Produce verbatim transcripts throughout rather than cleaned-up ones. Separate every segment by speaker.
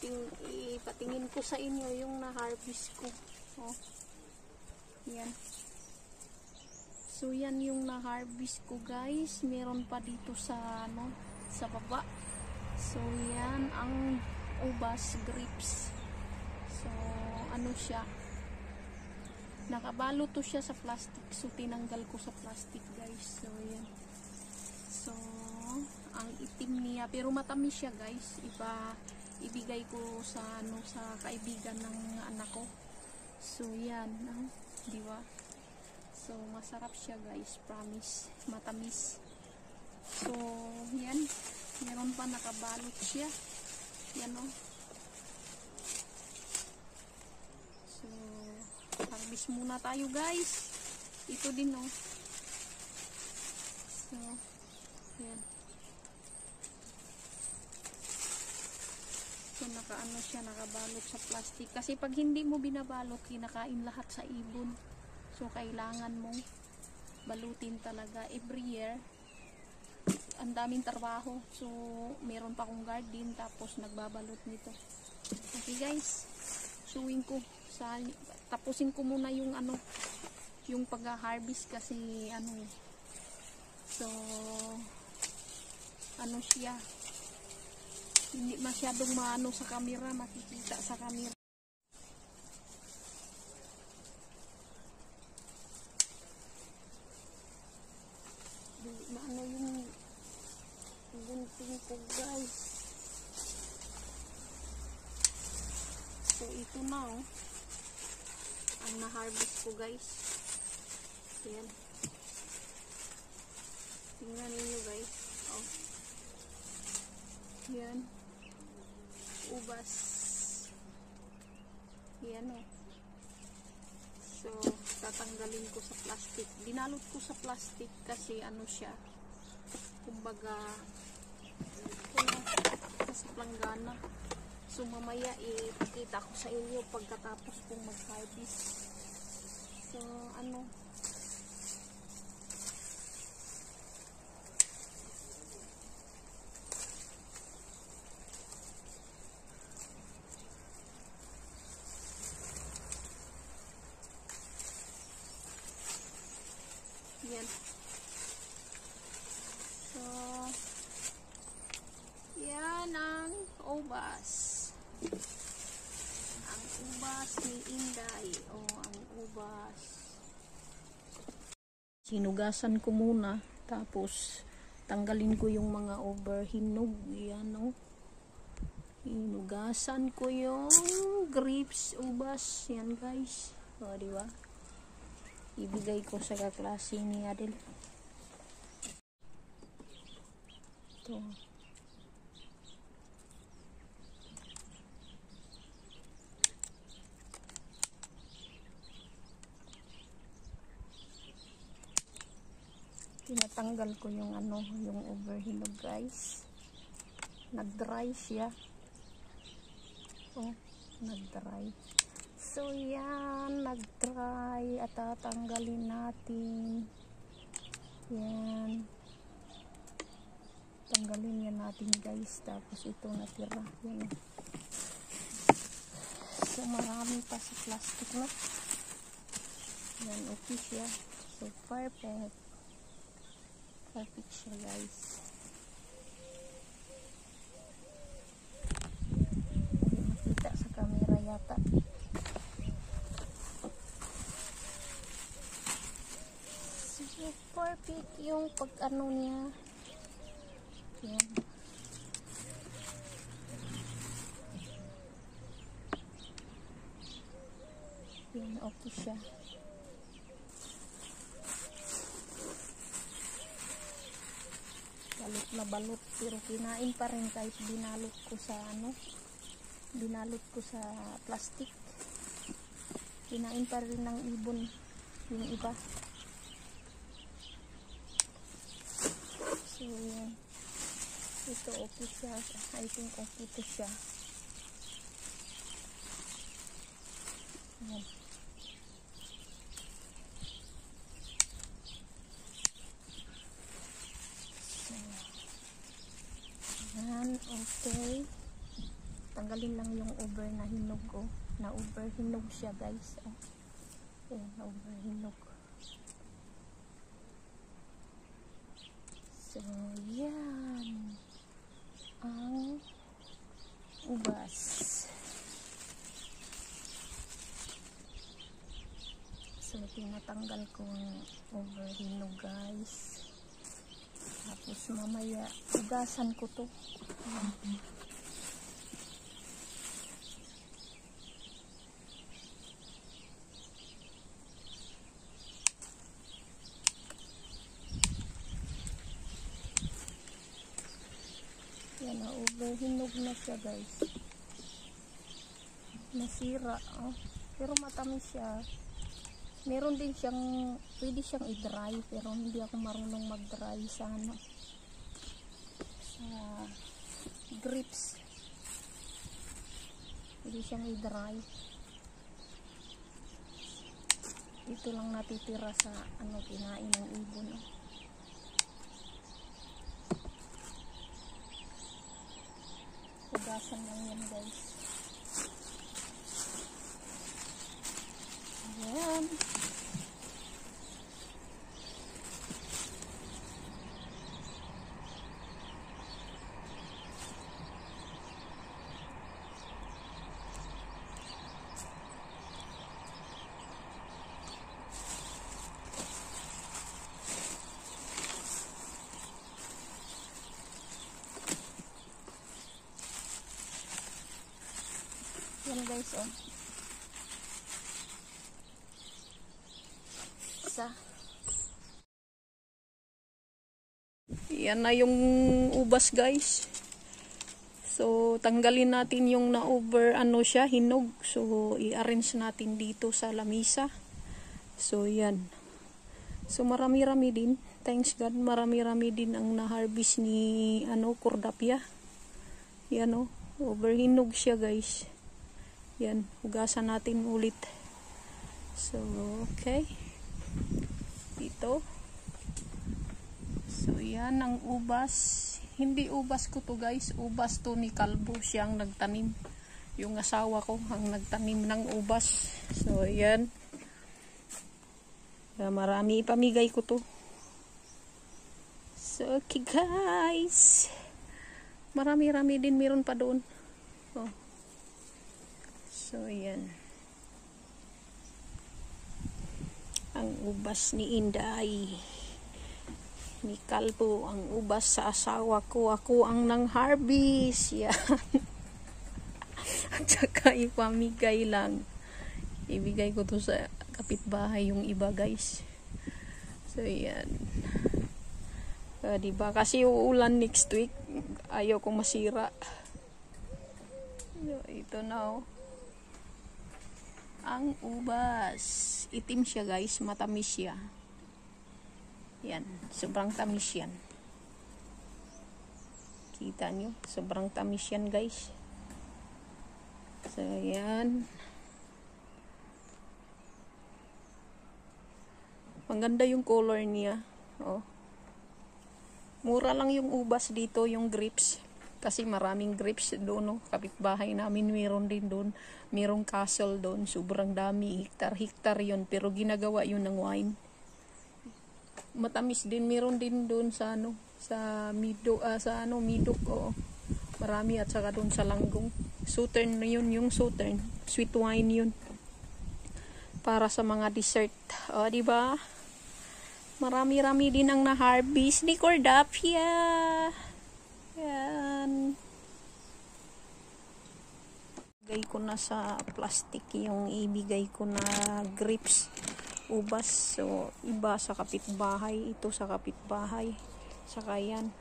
Speaker 1: ting ipatingin ko sa inyo yung na-harvest ko. Oh. Yan. So yan yung na-harvest ko, guys. Meron pa dito sa ano, sa baba. So yan ang ubas grapes. So ano siya? Nakabalo to siya sa plastic. So tinanggal ko sa plastic, guys. So yan. So ang itim niya, pero matamis siya, guys. Ipa ibigay ko sa ano sa kaibigan ng anak ko. So yan, no? Di ba? So masarap siya, guys, promise. Matamis. So yan, meron pa nakabalot siya. Yan, no? So harvest muna tayo, guys. Ito din, no? So yan. So nakaano siya, nakabalot sa plastic. Kasi pag hindi mo binabalot, kinakain lahat sa ibon. So kailangan mong balutin talaga every year. Ang daming trabaho. So meron pa akong garden, tapos nagbabalot nito. Okay, guys. Showing ko sa tapusin ko muna yung ano, yung pag-harvest kasi ano eh. So ano siya, hindi masyadong maano sa camera, makikita sa camera. Maano yung gunting ko, guys. So ito na, oh, ang na-harvest ko, guys. Ayan. Tingnan ninyo, guys. Oh. Yan. Ubas. Yan, oh. So tatanggalin ko sa plastic. Binalot ko sa plastic kasi ano siya, kumbaga sa planggana. So mamaya ipakita ko sa inyo pagkatapos kong mag-harvest. So ano, yan. So yan ang ubas. Ang ubas ni Inday. O oh, ang ubas. Sinugasan ko muna, tapos tanggalin ko yung mga overhinog. Yan, o. Oh. Hinugasan ko yung grapes, ubas. Yan, guys. O, oh, diba? Ibigay ko sa kaklase ni Adel. Ito. Tinatanggal ko yung ano, yung overhinog, guys. Nag-dry siya. Oh, nag-dry. So yan, nag-dry at tatanggalin natin. Yan. Tanggalin yan natin, guys. Tapos ito natira. Yan. So marami pa sa plastic na. Yan, okay siya. So perfect. Perfect siya, guys. Hindi makita sa camera yata. So perfect yung pag-ano niya. Yan. Yan, okay siya. Balot na balot, pero kinain pa rin kahit binalot ko sa ano, binalot ko sa plastic. Kinain pa rin ng ibon yung iba. So yan. Ito okay siya. I think okay to siya. Yan. So, yan, okay. Tanggalin lang yung over na hinog ko. Na over hinog siya guys. Oh. Ayan, na over hinog. So, yan. Ang ubas. So, tinatanggal ko ang over hinog guys. Tapos mamaya, ugasan ko to. Ayan. Yan na, overhinog na siya guys. Nasira. Oh. Pero matamis siya. Meron din siyang, pwede siyang i-dry. Pero hindi ako marunong mag-dry sa ano. Sa grapes. Pwede siyang i-dry. Ito lang natitira sa ano, kinain ng ibon. Oh. Ugasan lang yan guys. Ayan. Yan guys, oh. Isa. Yan na yung ubas guys. So, tanggalin natin yung na-over ano siya, hinog. So, i-arrange natin dito sa lamisa. So, yan. So, marami-rami din. Thanks God, marami-rami din ang na-harvest ni ano, Cordapia. Yan, oh. Overhinog siya guys. Yan, hugasan natin ulit. So, okay. Dito. So, yan ang ubas. Hindi ubas ko to guys. Ubas to ni Kalbo. Siyang nagtanim. Yung asawa ko ang nagtanim ng ubas. So, yan. Marami ipamigay ko to. So, okay guys. Marami-rami din meron pa doon. Oh. So, yan. Ang ubas ni Inday. Ni Kalbo. Ang ubas sa asawa ko. Ako ang nang harvest. Yan. At saka ipamigay lang. Ibigay ko to sa kapitbahay yung iba guys. So, yan. Uh, diba? Kasi uulan next week. Ayaw ko masira. So, ito na oh. Ang ubas. Itim siya guys. Matamis siya. Yan. Sobrang tamis yan. Kita nyo? Sobrang tamis yan guys. So, yan. Maganda yung color niya. Oh. Mura lang yung ubas dito, yung grapes. Kasi maraming grapes doon, no? Kapitbahay namin, meron din doon. Merong castle doon. Sobrang dami. Hektar-hektar yun. Pero ginagawa yun ng wine. Matamis din. Meron din doon sa ano, sa Midok, uh, sa ano, Midok, oh. Marami at saka doon sa Langgong. Southern yun, yung Southern. Sweet wine yun. Para sa mga dessert. O, oh, diba? Marami-rami din ang na-harvest ni Cordapia. Yan. Ibigay ko na sa plastic yung ibigay ko na grapes. Ubas. So, iba sa kapitbahay. Ito sa kapitbahay. Saka yan.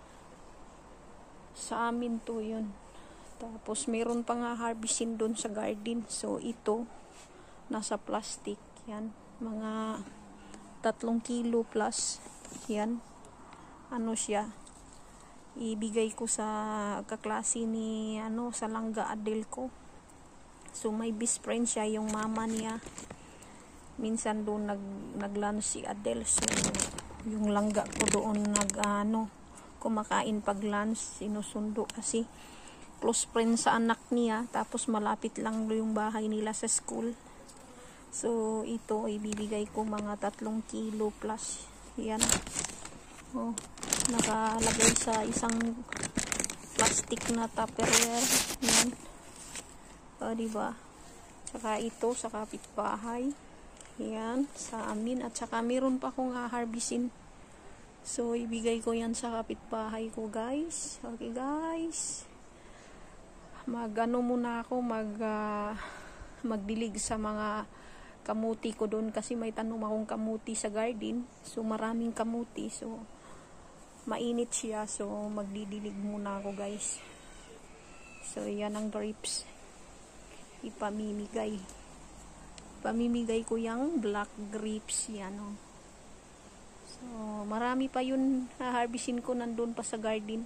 Speaker 1: Sa amin to yun. Tapos, meron pa nga harvestin doon sa garden. So, ito. Nasa plastic. Yan. Mga tatlong kilo plus. Yan. Ano siya. Ibigay ko sa kaklase ni ano, sa Langga Adel ko. So, may best friend siya. Yung mama niya. Minsan doon nag, nag-lunch si Adel. So, yung langga ko doon nag ano, kumakain pag lunch. Sinusundo kasi close friend sa anak niya, tapos malapit lang yung bahay nila sa school. So ito ibibigay ko mga tatlong kilo plus. Yan. Oh, nakalagay sa isang plastic na tupperware. Yan. O, diba? Tsaka ito sa kapitbahay. Yan, sa amin. At saka meron pa akong haharbisin. So, ibigay ko yan sa kapitbahay ko, guys. Okay, guys. Mag-ano muna ako, mag, uh, magdilig sa mga kamuti ko doon. Kasi may tanong akong kamuti sa garden. So, maraming kamuti. So, mainit siya. So, magdidilig muna ako, guys. So, yan ang grapes. Ipamimigay. Pamimigay ko yung black grapes yan, oh. So, marami pa yun haharbisin ko nandun pa sa garden.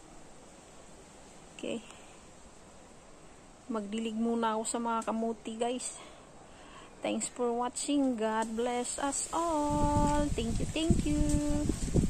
Speaker 1: Okay. Magdilig muna ako sa mga kamuti, guys. Thanks for watching. God bless us all. Thank you, thank you.